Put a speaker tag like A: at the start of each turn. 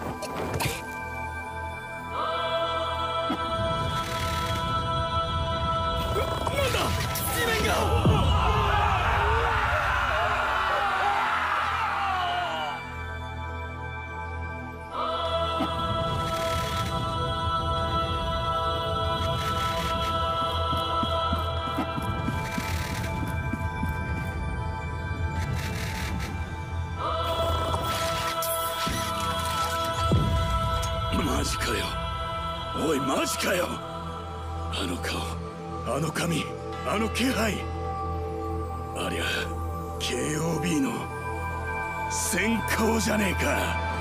A: なんだ、地面が。
B: マジかよ。おい、マジかよ。あの顔、あの髪、あの気配。ありゃ KOB の先行じゃねえか。